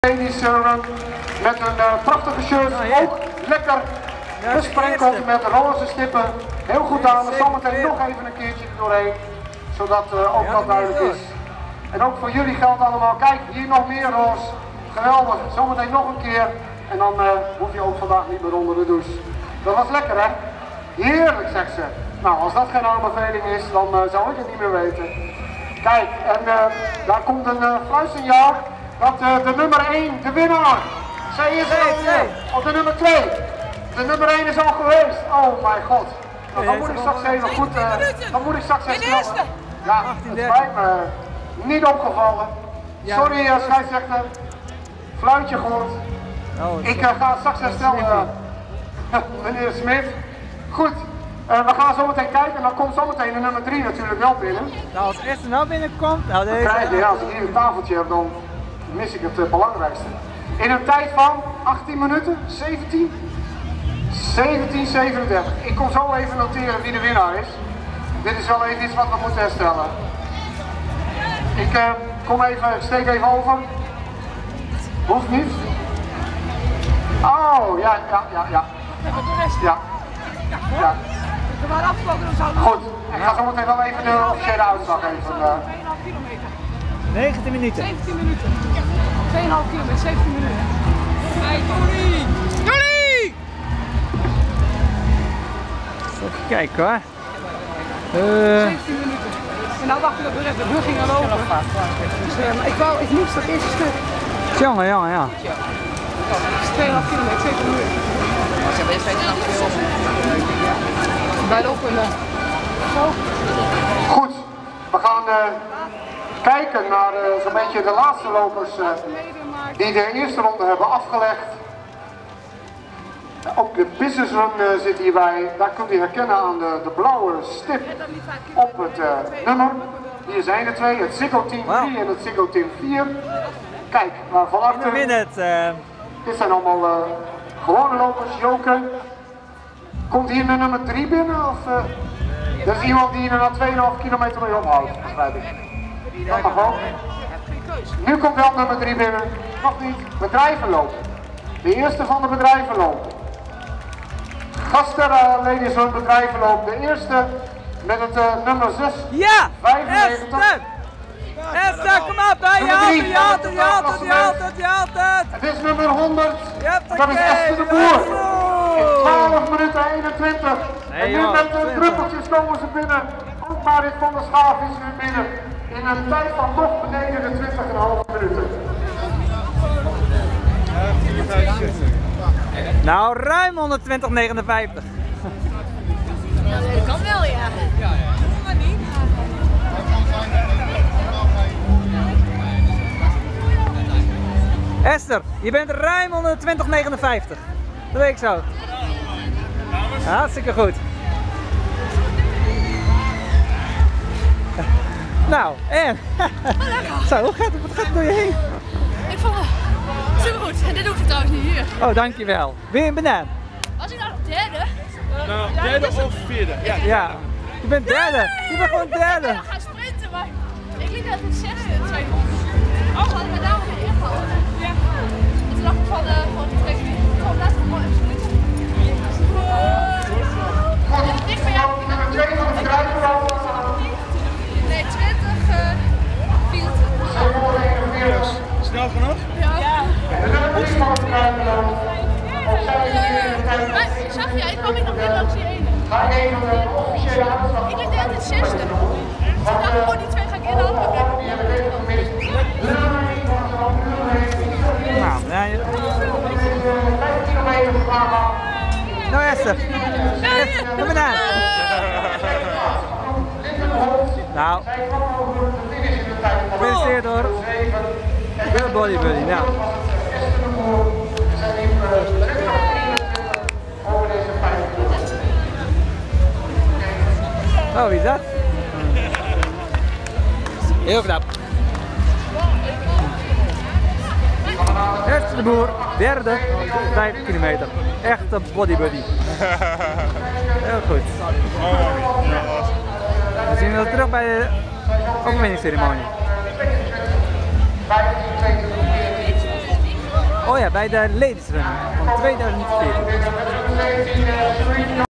Ladies met een prachtige shirt, ook lekker besprenkeld met roze stippen. Heel goed aan, zometeen nog even een keertje doorheen, zodat ook dat duidelijk is. En ook voor jullie geldt allemaal, kijk hier nog meer roze, geweldig, zometeen nog een keer. En dan hoef je ook vandaag niet meer onder de douche. Dat was lekker hè? Heerlijk zegt ze. Nou als dat geen aanbeveling is, dan zou ik het niet meer weten. Kijk, en daar komt een fluitsignaal. Dat de nummer 1, de winnaar, zij is er alweer. Of de nummer 2. De nummer 1 is al geweest. Oh mijn god. Nou, dan moet ik straks even goed, dan moet ik straks herstellen. Ja, het spijt me. Niet opgevallen. Sorry scheidsrechter. Fluitje gehoord. Ik ga straks herstellen, meneer Smit. Goed. We gaan zo meteen kijken en dan komt zo meteen de nummer 3 natuurlijk wel binnen. Nou, als Esther nou binnenkomt, nou deze... Ja, als ik hier een tafeltje heb, dan mis ik het belangrijkste. In een tijd van 18 minuten, 37. Ik kom zo even noteren wie de winnaar is. Dit is wel even iets wat we moeten herstellen. Ik kom even, ik steek even over. Hoeft niet. Oh, ja. Goed, ik ga zo meteen wel even de officiële uitslag even. 2,5 kilometer. 19 minuten. 17 minuten. 2,5 kilometer, 17 minuten. Hey, Jolie! Even kijken hoor. 17 minuten. En nou wachten we op de brug ging al over. Dus, ik moest dat eerste stuk. Jongen, ja. Het is 2,5 kilometer, 17 minuten. Bij de ophullen. Goed, we gaan kijken naar zo'n beetje de laatste lopers die de eerste ronde hebben afgelegd. Ook de business run zit hierbij. Daar kunt u herkennen aan de blauwe stip op het nummer. Hier zijn er twee, het Ziggo Team 3 en het Ziggo Team 4. Kijk, van achter. Dit zijn allemaal gewone lopers, Joke. Komt hier de nummer 3 binnen? Of, dat is iemand die er na 2,5 kilometer mee ophoudt, begrijp ik. Dat mag ook. Nu komt wel nummer 3 binnen. Nog niet. Bedrijvenloop. De eerste van de bedrijvenloop. Gasten, ladies van bedrijvenloop. De eerste met het nummer 6. Ja! 95. Esther, kom op, hè! Je haalt het! Het is nummer 100. Dat is Esther de Boer. In 12 minuten 21. En nu met de druppeltjes komen ze binnen. Ook Marit van der Schaaf is weer binnen. In een tijd van nog beneden de 20,5 minuten. Nou, ruim 120,59. Dat kan wel, ja. Maar niet. Esther, je bent ruim 120,59. Dat weet ik zo. Hartstikke goed. Nou, en? Zo, wat gaat het door je heen? Ik vond het supergoed. En dit hoef ik trouwens niet hier. Oh, dankjewel. Wil je een banaan? Was ik nou derde? Nou, derde of vierde? Ja. Je bent derde. Je bent gewoon derde. Ik ga sprinten, maar ik liep net het zesde. Oh, hadden we daar nog in ingehouden? Ja. En toen dacht ik van laten we gewoon even sprinten. En het ligt bij jou. Nummer 2 van de bedrijvenloop. Nee, 20, 24. Snel genoeg? Ja. De nummer 3 van de bedrijvenloop. Zag jij, ik kwam ik nog niet langs die ene. Ga even de officiële uitslag. Ik liep net het zesde. Dus ik dacht gewoon die twee ga ik inhalen, maar blijkbaar niet. Nou, nee. Nou Esther. Kom maar naar. Nou. Gefeliciteerd hoor. Veel bodybuddy, nou. Oh, wie is dat? Heel knap. Esther de Boer, derde, 5 kilometer. Echte bodybuddy. Heel goed. We zien we terug bij de overwinningsceremonie. 15, 20, Oh ja, bij de Ladies Run van 2014.